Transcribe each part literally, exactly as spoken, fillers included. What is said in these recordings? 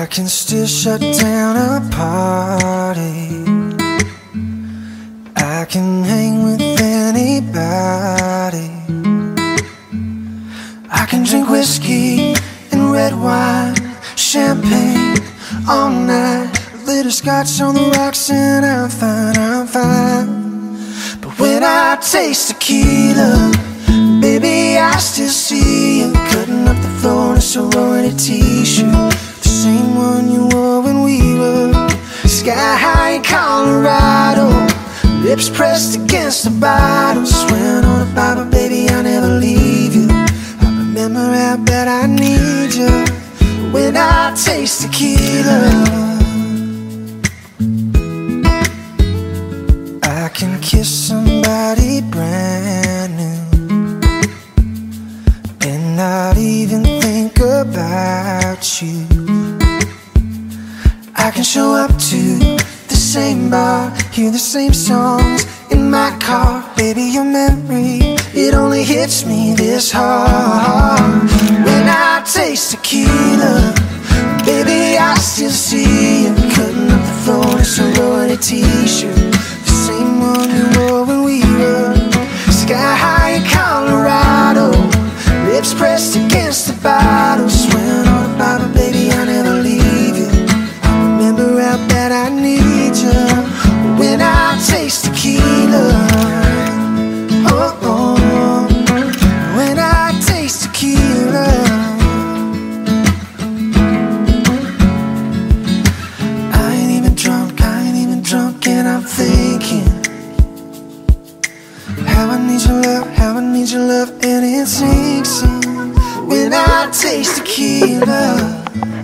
I can still shut down a party. I can hang with anybody. I can drink whiskey and red wine, champagne all night, a little scotch on the rocks, and I'm fine, I'm fine. But when I taste tequila, baby, I still see you cutting up the floor in a sorority t-shirt, the same one you wore when we were sky high in Colorado, lips pressed against the bottle, swearing on the Bible, baby, I'll never leave you. I remember how bad I need you when I taste tequila. I can kiss somebody brand new and not even think about you. I can show up to the same bar, hear the same songs in my car. Baby, your memory, it only hits me this hard. When I taste tequila, baby, I still see you cutting up the floor in a sorority t-shirt, the same one you wore when we were sky high in Colorado, lips pressed against the bottle, swearing on the Bible, baby, I'll never leave you. I remember how bad I need you when I taste tequila. Oh, oh, when I taste tequila. I ain't even drunk, I ain't even drunk, and I'm thinking how I need your love, how I need your love, and it sinks in when I taste tequila.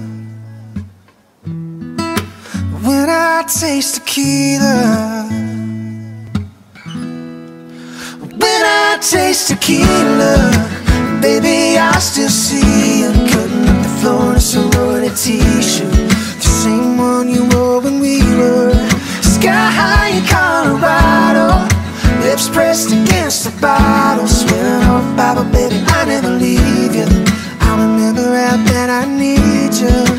When I taste tequila. When I taste tequila, baby, I still see you cutting up the floor in a sorority t-shirt, the same one you wore when we were sky high in Colorado, lips pressed against the bottle, swearing on the Bible, baby, I never leave you. I remember how bad I need you